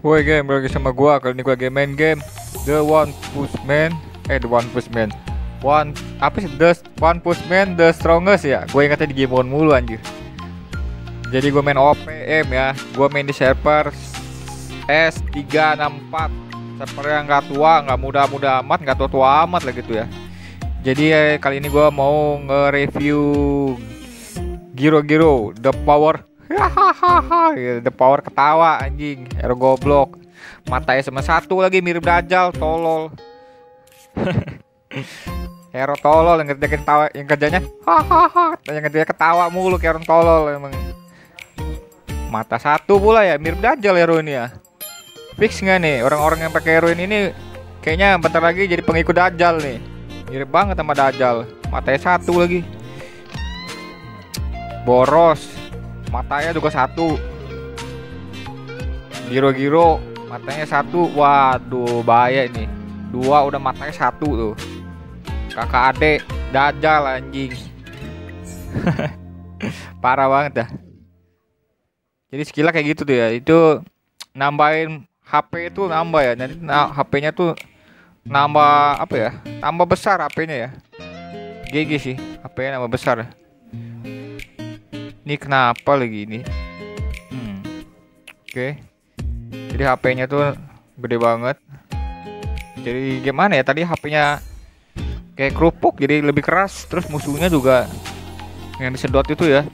Woi game lagi sama gua. Kali ini gua lagi main game The One Push Man. The One Push Man. One apa sih? The One Push Man The Strongest ya. Gue ingatnya di game on mulu anjir. Jadi gua main OPM ya. Gua main di server S364. Server yang nggak tua, nggak muda-muda amat, nggak tua-tua amat lah gitu ya. Jadi kali ini gua mau nge-review Giro The Power. Hahaha, The Power ketawa anjing, hero goblok. Matanya sama satu lagi mirip Dajjal, tolol. Hero tolol yang kerja ketawa, yang kerjanya hahaha, yang kerjanya ketawa mulu kayak orang tolol emang. Mata satu pula ya, mirip Dajjal hero ini ya. Fix nggak nih orang-orang yang pakai hero ini kayaknya bentar lagi jadi pengikut Dajjal nih. Mirip banget sama Dajjal, matanya satu lagi. Boros, matanya juga satu. Giro matanya satu. Waduh bahaya ini. Dua udah matanya satu tuh. Kakak adek Dajjal anjing. Parah banget dah. Jadi skillnya kayak gitu tuh ya. Itu nambahin HP itu nambah ya. Nanti HP-nya tuh nambah apa ya? Tambah besar HP-nya ya. GG sih, HP-nya nambah besar. Ini kenapa lagi ini? Oke. Jadi HP-nya tuh gede banget. Jadi gimana ya? Tadi HP-nya kayak kerupuk, jadi lebih keras. Terus musuhnya juga yang disedot itu ya.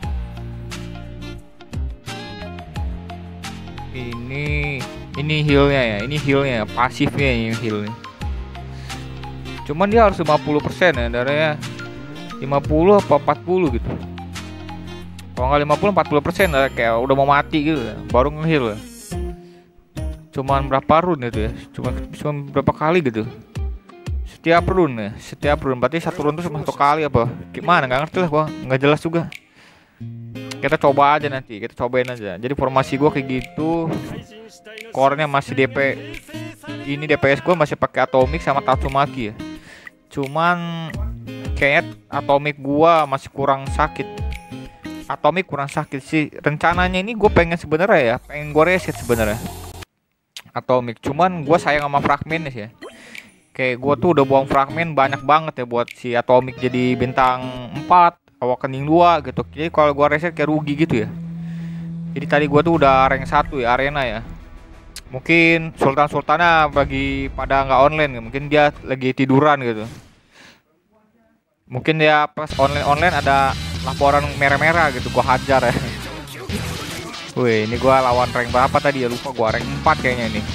Ini healnya ya. Ini healnya, pasifnya yang healnya. Cuman dia harus 50% ya, darahnya 50 apa 40 gitu. Kalau nggak 50-40% lah, kayak udah mau mati gitu ya, baru nge-heal ya. Cuman berapa run itu ya, cuma berapa kali gitu. Setiap run ya, setiap run berarti satu run tuh cuma satu kali apa gimana, nggak ngerti lah gua, nggak jelas juga. Kita coba aja nanti, kita cobain aja. Jadi formasi gua kayak gitu. Core-nya masih DP. Ini DPS gua masih pakai Atomic sama Tatsumaki ya. Cuman kayaknya Atomic gua masih kurang sakit. Atomic kurang sakit sih. Rencananya ini gue pengen sebenarnya ya, pengen gue reset sebenarnya Atomic. Cuman gue sayang sama fragmennya sih ya. Kayak gue tuh udah buang fragmen banyak banget ya buat si Atomic jadi bintang 4, Awakening 2 gitu. Jadi kalau gue reset kayak rugi gitu ya. Jadi tadi gue tuh udah rank 1 ya, arena ya. Mungkin Sultan-Sultannya bagi pada nggak online ya. Mungkin dia lagi tiduran gitu. Mungkin dia pas online ada laporan merah-merah gitu, gua hajar ya. Wih, ini gua lawan rank berapa tadi ya, lupa gua, rank 4 kayaknya ini.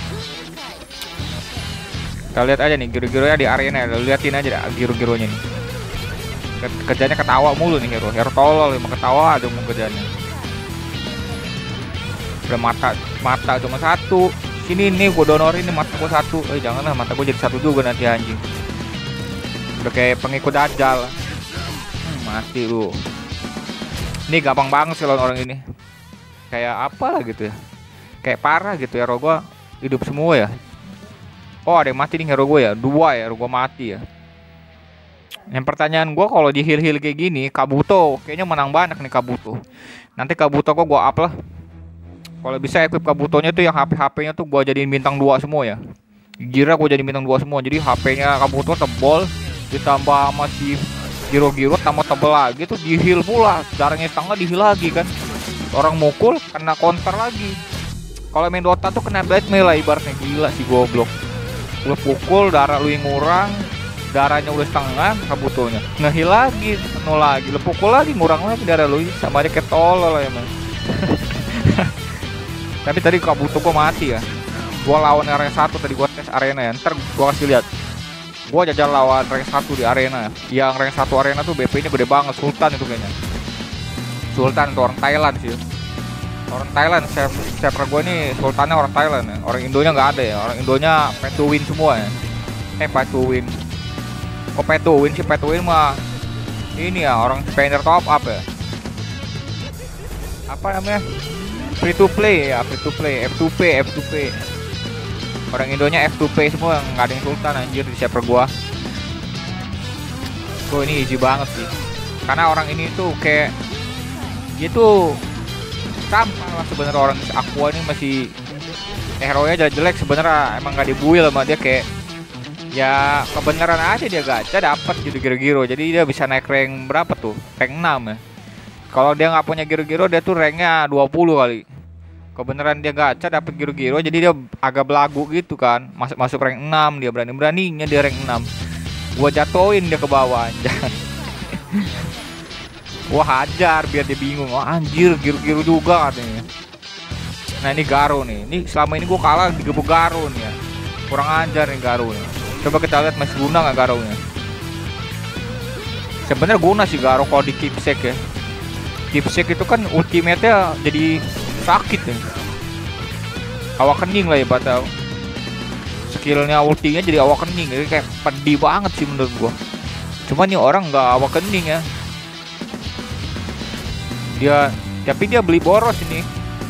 Kita lihat aja nih giro-gironya di arena, liatin aja giro-gironya nih. Kerjanya ketawa mulu nih hero tolol, emang ketawa aja mau kerjanya. Udah mata cuma satu. Sini nih gua donorin nih mata gua satu. Janganlah mata gua jadi satu juga nanti anjing. Udah kayak pengikut Dajjal. Mati lu. Ini gampang banget sih lawan orang ini. Kayak apa lah gitu ya. Kayak parah gitu ya, hero gua hidup semua ya. Oh ada yang mati nih hero gue ya. 2 ya hero gua mati ya. Yang pertanyaan gua, kalau di heal kayak gini Kabuto kayaknya menang banyak nih Kabuto. Nanti Kabuto gua up lah. Kalau bisa equip Kabutonya tuh yang HP-nya tuh gua jadiin bintang 2 semua ya. Gira gua jadi bintang 2 semua. Jadi HP-nya Kabuto tebol ditambah masih Giro tambah tebel lagi tuh, di heal pula, darahnya setengah di heal lagi kan. Orang mukul kena counter lagi. Kalau main Dota tuh kena blackmail lah ibaratnya, gila si goblok. Lu pukul darah lu yang ngurang, darahnya udah setengah, Kabutonya nge-heal lagi, penuh lagi. Lu pukul lagi ngurang lagi darah lu, sama aja kayak tolol lah emang. Tapi tadi Kabuto gua mati ya. Gua lawan area 1 tadi, gua tes arena ya. Ntar gua kasih lihat. Gua jajal lawan rank 1 di arena. Yang rank 1 arena tuh BP-nya gede banget, Sultan itu kayaknya. Sultan tuh orang Thailand sih. Orang Thailand, server gua nih Sultannya orang Thailand ya. Orang Indonya nggak ada ya. Orang Indonya pay to win semua ya. Pay to win. Kok pay to win sih? Pay to win mah ini ya, orang spender top up ya. Apa namanya? Free to play ya, free to play, F2P. Orang Indonya F2P semua, nggak ada yang Sultan anjir di server gua. Tuh ini easy banget sih. Karena orang ini tuh kayak dia tuh sampah lah sebenarnya. Orang Aqua ini masih hero-nya jelek sebenarnya, emang gak dibuil sama dia, kayak ya kebenaran aja dia gacha dapat gitu giro-giro. Jadi dia bisa naik rank berapa tuh? Rank 6 ya. Kalau dia nggak punya giro-giro dia tuh ranknya 20 kali. Kebenaran dia gacha dapat giro-giro, jadi dia agak belagu gitu kan. Masuk rank 6, dia berani-beraninya dia rank 6. Gua jatoin dia ke bawah anjay. Gua hajar biar dia bingung. Oh anjir, giro-giro juga katanya. Nah ini Garo nih. Ini selama ini gua kalah digebuk Garo nih ya. Kurang ajar nih Garo nih. Coba kita lihat masih guna nggak Garo-nya. Sebenarnya guna sih Garo kalau di keepsake ya. Keepsake itu kan ultimate-nya jadi sakit ya. Awak kening lah ya batau. Skillnya ultinya jadi awak kening, jadi kayak pedih banget sih menurut gua. Cuman nih orang nggak awak kening ya. Tapi dia beli boros ini.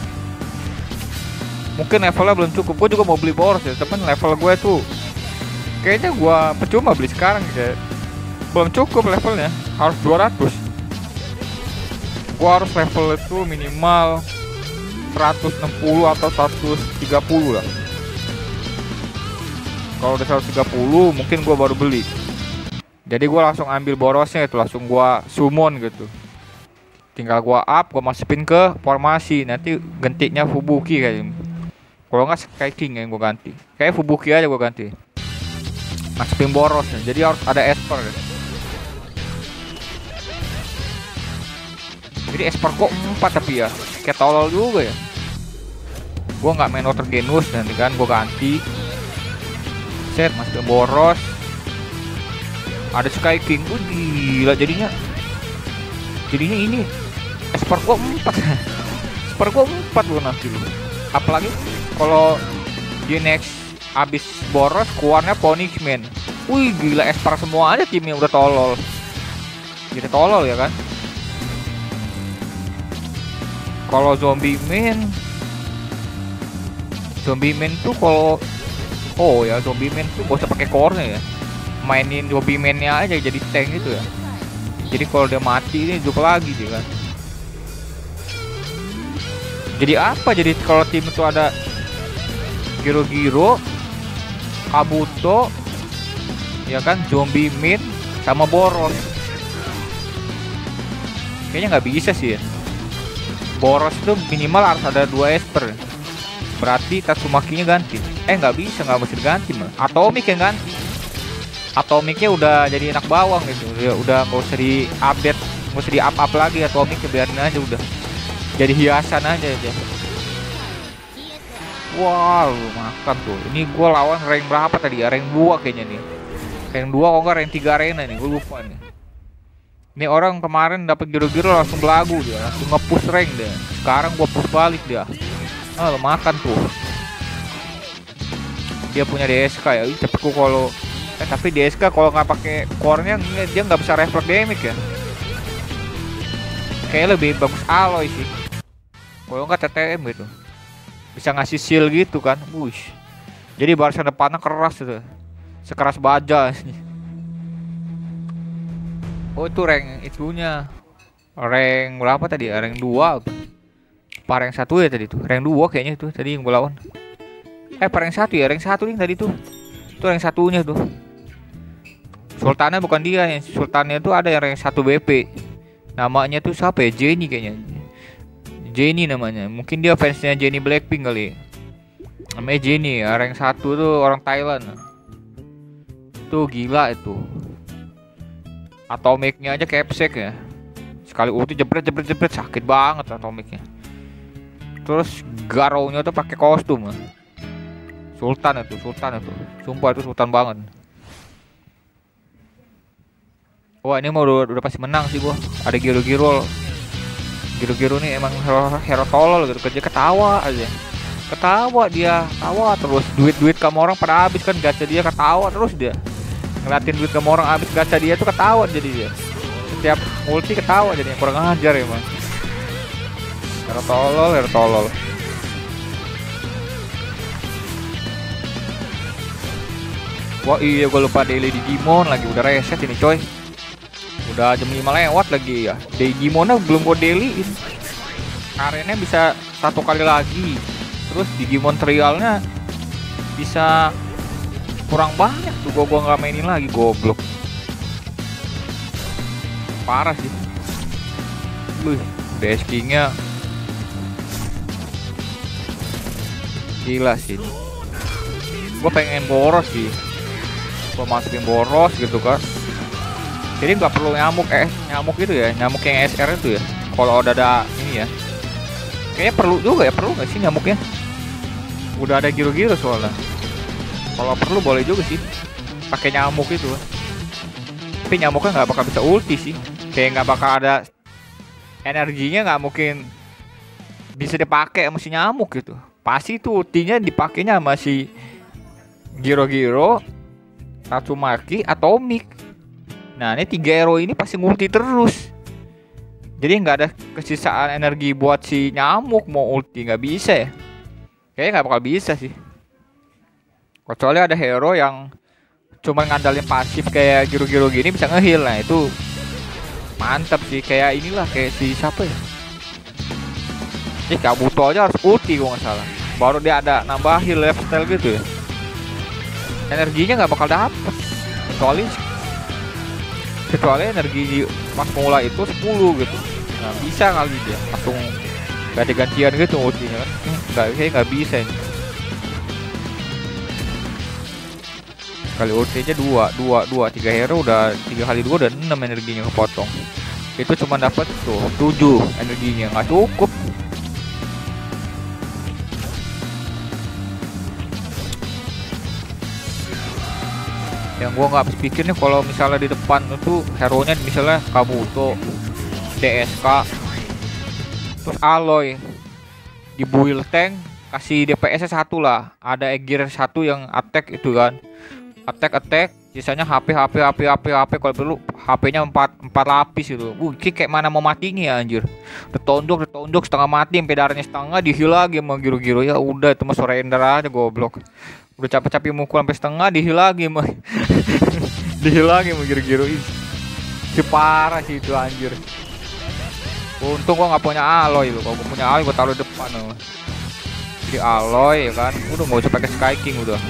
Mungkin levelnya belum cukup. Gue juga mau beli boros ya, temen level gue tuh kayaknya gue percuma beli sekarang ya. Belum cukup levelnya, harus 200. Gue harus level itu minimal 160 atau 130 lah. Kalau udah 130 mungkin gue baru beli. Jadi gue langsung ambil borosnya itu, langsung gue summon gitu. Tinggal gue up, gue masukin ke formasi. Nanti gantinya Fubuki kayaknya. Kalau nggak Sky King yang gue ganti. Kayak Fubuki aja gue ganti. Masukin borosnya, jadi harus ada Esper. Jadi Esper kok 4 tapi ya, kayak tolol juga ya. Gue nggak main Water Genus nanti kan, gue ganti. Set, masukin boros. Ada Sky King, gila jadinya. Jadinya ini Esper gue 4. Esper gue 4 gue nanti lu. Apalagi kalau di next abis boros keluarnya punishment. Wih gila, Esper semua aja timnya udah tolol. Kita tolol ya kan. Kalau zombie man tuh kalau zombie man tuh gak usah pakai core-nya ya. Mainin zombie man-nya aja jadi tank gitu ya. Jadi kalau dia mati ini hidup lagi dia kan. Jadi apa? Jadi kalau tim itu ada Giro-Giro, Kabuto, ya kan, zombie man sama boros. Kayaknya nggak bisa sih ya. Boros itu minimal harus ada 2 Esper. Berarti Tatsumaki-nya ganti. Nggak bisa, nggak mesti ganti malah. Atomic yang ganti. Atomicnya udah jadi anak bawang gitu. Udah nggak usah di-update, nggak usah di-up lagi Atomicnya, biarin aja udah. Jadi hiasan aja. Wow, makan tuh. Ini gue lawan rank berapa tadi ya? Rank 2 kayaknya nih. Rank 2 kok nggak rank 3 arena nih, gue lupa nih. Ini orang kemarin dapat giro-giro langsung belagu dia, langsung nge-push rank dia. Sekarang gue push balik dia. Lo makan tuh. Dia punya DSK ya. Tapi kalau tapi DSK kalau nggak pakai core-nya dia nggak bisa reflect damage ya. Kayaknya lebih bagus Aloy sih. Kalau nggak TTM gitu. Bisa ngasih shield gitu kan. Wush. Jadi barisan depannya keras gitu. Sekeras baja. Oh itu rank itunya. Rank berapa tadi? Rank 2. Rank 1 ya tadi tuh. Rank 2 kayaknya itu tadi yang gue lawan. Rank 1 ya. Rank 1 nih tadi tuh. Itu rank 1-nya tuh. Sultannya bukan dia. Yang Sultannya tuh ada yang rank 1 BP. Namanya tuh siapa ya? Jenny kayaknya. Jenny namanya. Mungkin dia fansnya Jenny Blackpink kali. Namanya Jenny ya. Rank 1 tuh orang Thailand. Tuh gila itu. Atomicnya aja capsek ya. Sekali ulti jebret sakit banget atomicnya. Terus Garo-nya tuh pakai kostum. Sultan itu. Sumpah itu sultan banget. Wah ini mau udah pasti menang sih gua. Ada Giro-Giro nih emang hero tolol gitu, kerja ketawa aja. Ketawa dia, tawa terus. Duit kamu orang pada habis kan, gacha dia ketawa terus dia. Ngeliatin duit kamu orang habis gacha dia tuh ketawa jadi dia. Setiap ulti ketawa jadi, kurang ajar ya emang. Hero tolol. Wah iya gue lupa daily Digimon lagi, udah reset ini coy. Udah jam 5 lewat lagi ya. Digimonnya belum gue dailyin. Arenanya bisa 1 kali lagi. Terus Digimon trialnya bisa kurang banyak tuh, gua nggak mainin lagi, goblok. Parah sih. DS King-nya gila sih. Gue pengen boros sih, gue masukin boros gitu kan. Jadi nggak perlu nyamuk itu ya, nyamuk yang SR itu ya. Kalau udah ada ini ya, kayaknya perlu juga ya, perlu nggak sih nyamuknya? Udah ada giro-giro soalnya. Kalau perlu boleh juga sih pakai nyamuk itu. Tapi nyamuknya nggak bakal bisa ulti sih, kayak nggak bakal ada energinya, nggak mungkin bisa dipakai sama si nyamuk gitu. Pasti itu ultinya dipakainya sama si Giro-Giro, Tatsumaki, Atomic. Nah ini 3 hero ini pasti ngulti terus. Jadi nggak ada kesisaan energi buat si nyamuk mau ulti, nggak bisa ya. Kayaknya nggak bakal bisa sih. Kecuali ada hero yang cuma ngandalin pasif kayak Giro-Giro gini bisa nge-heal. Nah itu mantap sih, kayak inilah kayak si siapa ya? Kabuto aja harus ulti gua nggak salah. Baru dia ada nambah heal lifestyle gitu ya. Energinya nggak bakal dapet kecuali energi pas mulai itu 10 gitu. Nah bisa kali dia langsung ganti-gantian gitu ultinya kan. Nggak bisa ini. Kali ultinya 2 3 hero udah 3 kali 2 udah 6 energinya kepotong. Itu cuma dapat tuh 7 energinya, nggak cukup. Yang gua nggak habis pikir nih, kalau misalnya di depan itu hero nya misalnya Kabuto, DSK, terus Aloy, di build tank kasih DPS nya 1 lah, ada gear 1 yang attack itu kan, attack, sisanya HP. Kalau perlu HP-nya 4 lapis gitu. Kayak mana mau mati nih ya anjir. Ditondok setengah mati, sampai darahnya setengah, di-heal lagi sama Giro-Giro. Ya udah itu mah surrender aja goblok. Udah capek-capek mukul sampai setengah, di-heal lagi mah. Di-heal lagi sama Giro-Giro ini. Si parah sih itu anjir. Untung gua nggak punya Aloy loh. Kalau gua punya Aloy gua taruh depan loh. Di Aloy ya kan. Udah nggak usah pakai Sky King udah.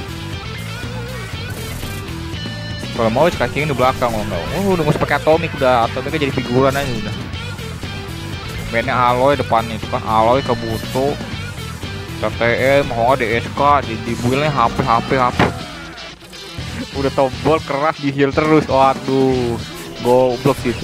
Kalau mau Sky King di belakang enggak. Udah nggak usah pakai Atomic, udah Atomicnya jadi figuran aja udah. Mainnya Aloy depannya itu kan, Aloy, Kabuto, TTM, mau DSK, di buildnya HP. Udah tombol keras, di heal terus. Waduh, goblok gitu.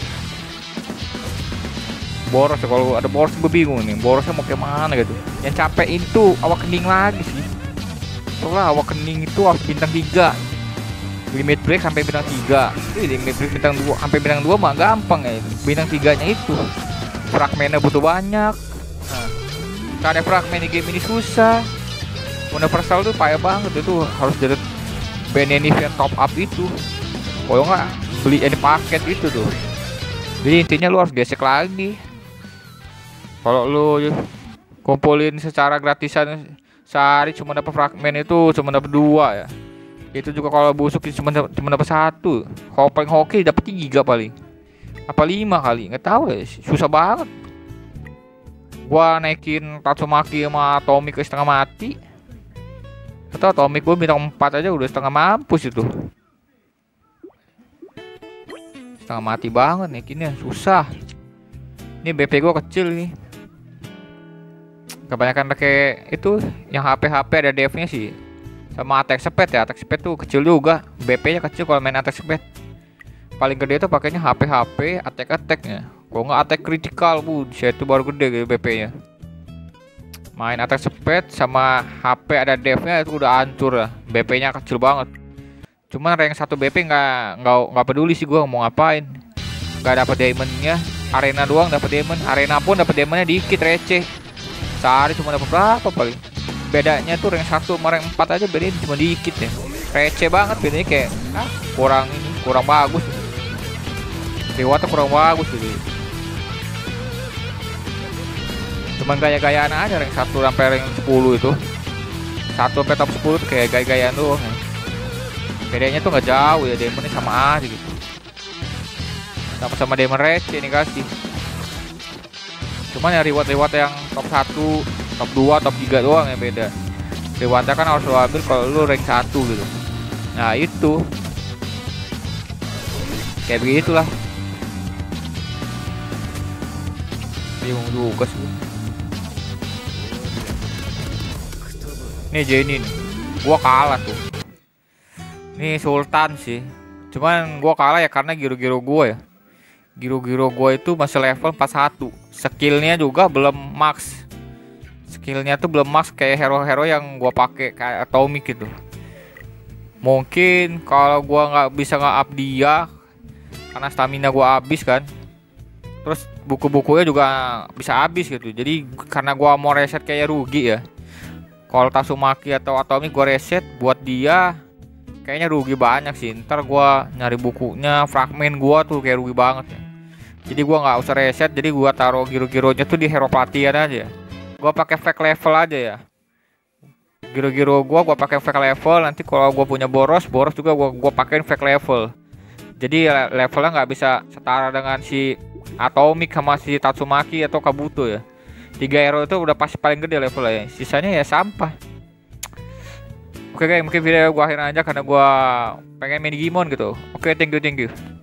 Boros ya, kalau ada boros gue bingung nih, borosnya mau kayak mana gitu. Yang capek itu awak kening lagi sih. Soalnya awak kening itu harus bintang 3. Limit break sampai bintang 3. Limit break bintang 2 sampai bintang 2 mah gampang ya. Bintang 3-nya itu fragmennya butuh banyak. Nah, karena fragmen di game ini susah. Universal tuh payah banget, itu harus jadi BNN event top up itu. Kalau nggak beli ini paket itu tuh. Jadi intinya lu harus gesek lagi. Kalau lu kumpulin secara gratisan sehari cuma dapat fragmen itu cuma dapat 2 ya. Itu juga kalau busuk cuma dapat 1. Paling hoki dapat 3 paling. Apa 5 kali, nggak tahu ya, susah banget. Gua naikin Tatsumaki sama Atomic ke setengah mati. Atau Atomic gua bintang 4 aja udah setengah mampus itu. Setengah mati banget naikinnya, susah. Ini BP gua kecil nih. Kebanyakan pakai itu yang HP ada dev-nya sih. Sama attack speed ya, attack speed tuh kecil juga. BP-nya kecil kalau main attack speed. Paling gede tuh pakainya HP, attack-nya. Kalau nggak attack critical, saya itu baru gede gitu BP-nya. Main attack speed sama HP ada dev-nya itu udah hancur lah. BP-nya kecil banget. Cuman rank 1 BP nggak peduli sih gua mau ngapain. Nggak dapat diamond-nya. Arena doang dapat diamond. Arena pun dapat diamond-nya dikit, receh. Sehari cuma dapat berapa paling. Bedanya tuh rank 1 sama rank 4 aja bedanya cuma dikit ya. Receh banget bedanya, kayak kurang bagus. Rewardnya kurang bagus gitu. Cuman gaya-gayaan aja rank 1 sampai rank 10 itu. 1 sampai top 10 tuh kayak gaya-gayaan doang ya. Bedanya tuh nggak jauh ya, demonnya sama aja gitu. Sama-sama demon receh nih kasih. Cuman ya reward yang top 1 top 2 top 3 doang yang beda. Dewata kan harus lo ambil kalau lu rank 1 gitu. Nah itu kayak begitulah, bingung juga sih. Nih Jenny nih, gua kalah tuh. Nih Sultan sih, cuman gua kalah ya karena giro-giro gua ya. Giro-giro gua itu masih level 41. Skillnya juga belum max. Skillnya tuh belum max kayak hero-hero yang gua pakai kayak Atomic gitu. Mungkin kalau gua nggak bisa nge-up dia karena stamina gua habis kan. Terus buku-bukunya juga bisa habis gitu. Jadi karena gua mau reset kayak rugi ya. Kalau Tatsumaki atau Atomic gua reset buat dia kayaknya rugi banyak sih. Ntar gua nyari bukunya, fragmen gua tuh kayak rugi banget ya. Jadi gua nggak usah reset, jadi gua taruh giro-gironya tuh di hero pelatihan aja. Gua pakai fake level aja ya. Giro-giro gua pakai fake level, nanti kalau gua punya boros juga gua pakein fake level. Jadi levelnya nggak bisa setara dengan si Atomic sama si Tatsumaki atau Kabuto ya. 3 hero itu udah pasti paling gede levelnya ya. Sisanya ya sampah. Oke guys, mungkin video gua akhirin aja karena gua pengen main Digimon gitu. Oke, thank you.